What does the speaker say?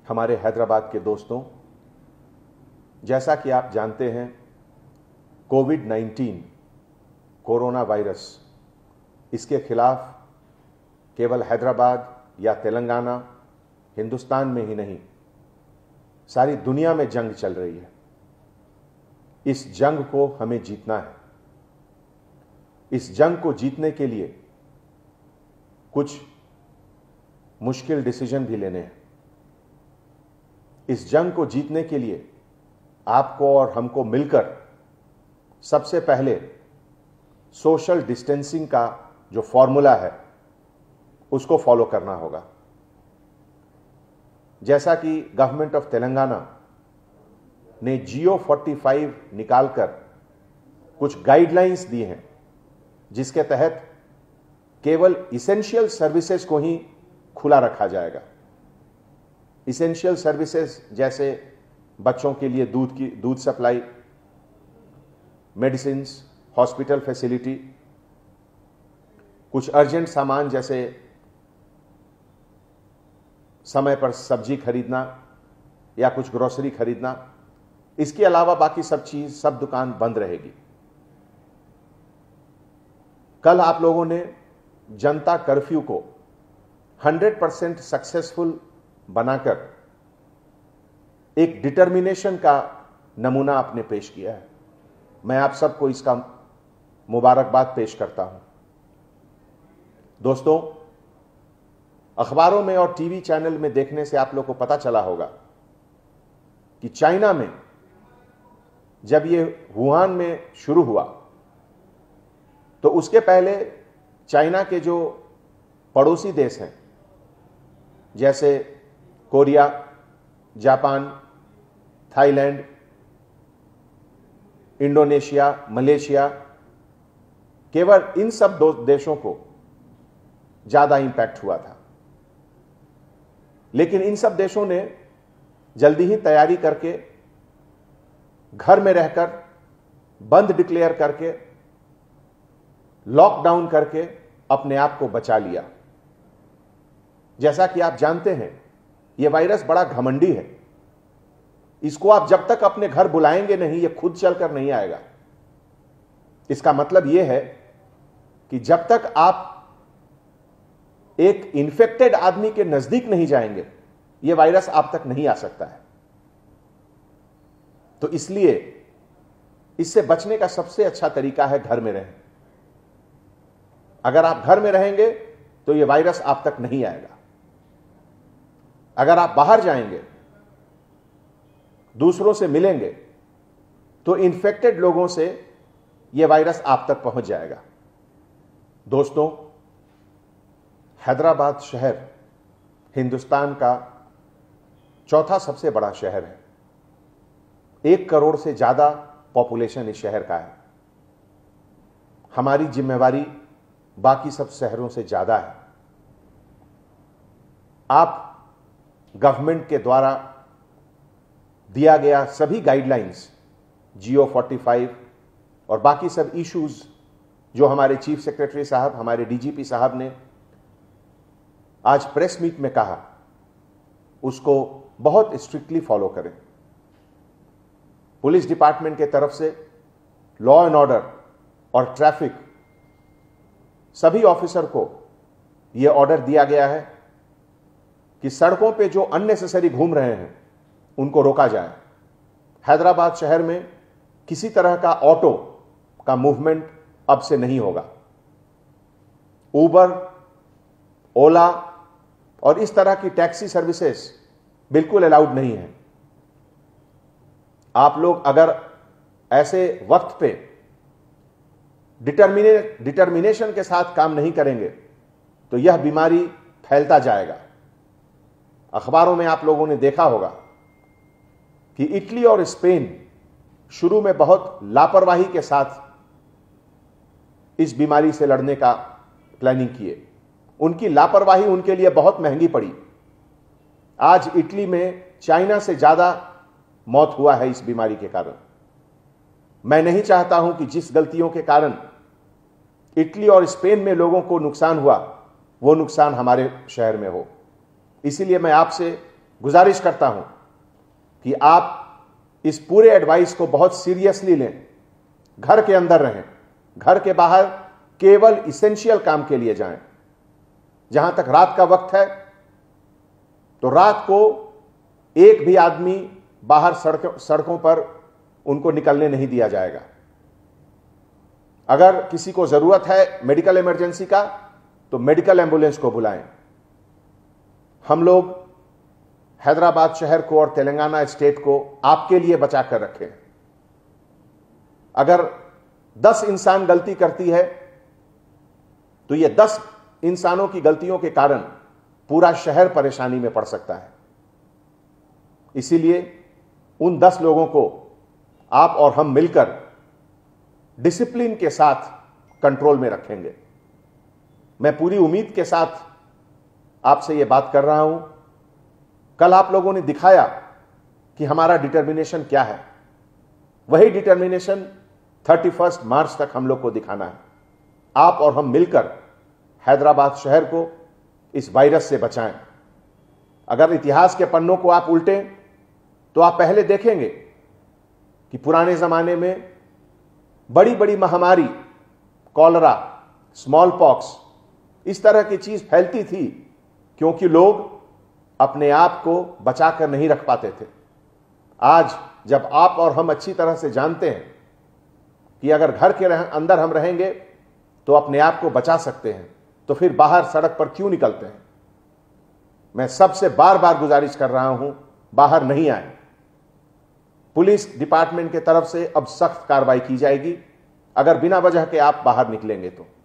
हमारे हैदराबाद के दोस्तों, जैसा कि आप जानते हैं, कोविड-19 कोरोना वायरस, इसके खिलाफ केवल हैदराबाद या तेलंगाना, हिंदुस्तान में ही नहीं, सारी दुनिया में जंग चल रही है। इस जंग को हमें जीतना है। इस जंग को जीतने के लिए कुछ मुश्किल डिसीजन भी लेने हैं। इस जंग को जीतने के लिए आपको और हमको मिलकर सबसे पहले सोशल डिस्टेंसिंग का जो फॉर्मूला है उसको फॉलो करना होगा। जैसा कि गवर्नमेंट ऑफ तेलंगाना ने जियो 45 निकालकर कुछ गाइडलाइंस दी हैं, जिसके तहत केवल इसेंशियल सर्विसेज को ही खुला रखा जाएगा। इसेंशियल सर्विसेज जैसे बच्चों के लिए दूध सप्लाई, मेडिसिन्स, हॉस्पिटल फैसिलिटी, कुछ अर्जेंट सामान जैसे समय पर सब्जी खरीदना या कुछ ग्रोसरी खरीदना। इसके अलावा बाकी सब दुकान बंद रहेगी। कल आप लोगों ने जनता कर्फ्यू को 100% सक्सेसफुल बनाकर एक डिटर्मिनेशन का नमूना आपने पेश किया है। मैं आप सबको इसका मुबारकबाद पेश करता हूं। दोस्तों, अखबारों में और टीवी चैनल में देखने से आप लोग को पता चला होगा कि चाइना में जब ये वुहान में शुरू हुआ तो उसके पहले चाइना के जो पड़ोसी देश हैं जैसे Korea, Japan, Thailand, Indonesia, Malaysia, केवल इन सब दो देशों को ज्यादा इंपैक्ट हुआ था। लेकिन इन सब देशों ने जल्दी ही तैयारी करके, घर में रहकर, बंद डिक्लेयर करके, लॉकडाउन करके अपने आप को बचा लिया। जैसा कि आप जानते हैं, यह वायरस बड़ा घमंडी है। इसको आप जब तक अपने घर बुलाएंगे नहीं, यह खुद चलकर नहीं आएगा। इसका मतलब यह है कि जब तक आप एक इन्फेक्टेड आदमी के नजदीक नहीं जाएंगे, यह वायरस आप तक नहीं आ सकता है। तो इसलिए इससे बचने का सबसे अच्छा तरीका है घर में रहें। अगर आप घर में रहेंगे तो यह वायरस आप तक नहीं आएगा। अगर आप बाहर जाएंगे, दूसरों से मिलेंगे, तो इन्फेक्टेड लोगों से यह वायरस आप तक पहुंच जाएगा। दोस्तों, हैदराबाद शहर हिंदुस्तान का चौथा सबसे बड़ा शहर है। 1 करोड़ से ज्यादा पॉपुलेशन इस शहर का है। हमारी जिम्मेवारी बाकी सब शहरों से ज्यादा है। आप गवर्नमेंट के द्वारा दिया गया सभी गाइडलाइंस, जियो 45 और बाकी सब इश्यूज जो हमारे चीफ सेक्रेटरी साहब, हमारे डीजीपी साहब ने आज प्रेस मीट में कहा, उसको बहुत स्ट्रिक्टली फॉलो करें। पुलिस डिपार्टमेंट के तरफ से लॉ एंड ऑर्डर और ट्रैफिक सभी ऑफिसर को यह ऑर्डर दिया गया है कि सड़कों पे जो अननेसेसरी घूम रहे हैं उनको रोका जाए। हैदराबाद शहर में किसी तरह का ऑटो का मूवमेंट अब से नहीं होगा। उबर, ओला और इस तरह की टैक्सी सर्विसेज बिल्कुल अलाउड नहीं है। आप लोग अगर ऐसे वक्त पे डिटर्मिनेशन के साथ काम नहीं करेंगे तो यह बीमारी फैलता जाएगा। अखबारों में आप लोगों ने देखा होगा कि इटली और स्पेन शुरू में बहुत लापरवाही के साथ इस बीमारी से लड़ने का प्लानिंग किए। उनकी लापरवाही उनके लिए बहुत महंगी पड़ी। आज इटली में चाइना से ज्यादा मौत हुआ है इस बीमारी के कारण। मैं नहीं चाहता हूं कि जिस गलतियों के कारण इटली और स्पेन में लोगों को नुकसान हुआ, वो नुकसान हमारे शहर में हो। इसीलिए मैं आपसे गुजारिश करता हूं कि आप इस पूरे एडवाइस को बहुत सीरियसली लें। घर के अंदर रहें, घर के बाहर केवल इसेंशियल काम के लिए जाएं। जहां तक रात का वक्त है तो रात को एक भी आदमी बाहर सड़कों पर उनको निकलने नहीं दिया जाएगा। अगर किसी को जरूरत है मेडिकल इमरजेंसी का तो मेडिकल एम्बुलेंस को बुलाएं। हम लोग हैदराबाद शहर को और तेलंगाना स्टेट को आपके लिए बचा कर रखें। अगर 10 इंसान गलती करती है तो ये 10 इंसानों की गलतियों के कारण पूरा शहर परेशानी में पड़ सकता है। इसीलिए उन 10 लोगों को आप और हम मिलकर डिसिप्लिन के साथ कंट्रोल में रखेंगे। मैं पूरी उम्मीद के साथ आपसे यह बात कर रहा हूं। कल आप लोगों ने दिखाया कि हमारा डिटर्मिनेशन क्या है। वही डिटर्मिनेशन 31 मार्च तक हम लोग को दिखाना है। आप और हम मिलकर हैदराबाद शहर को इस वायरस से बचाएं। अगर इतिहास के पन्नों को आप उल्टें तो आप पहले देखेंगे कि पुराने जमाने में बड़ी बड़ी महामारी, कॉलरा, स्मॉल पॉक्स, इस तरह की चीज फैलती थी क्योंकि लोग अपने आप को बचाकर नहीं रख पाते थे। आज जब आप और हम अच्छी तरह से जानते हैं कि अगर घर के अंदर हम रहेंगे तो अपने आप को बचा सकते हैं, तो फिर बाहर सड़क पर क्यों निकलते हैं। मैं सबसे बार बार गुजारिश कर रहा हूं, बाहर नहीं आए। पुलिस डिपार्टमेंट की तरफ से अब सख्त कार्रवाई की जाएगी अगर बिना वजह के आप बाहर निकलेंगे तो।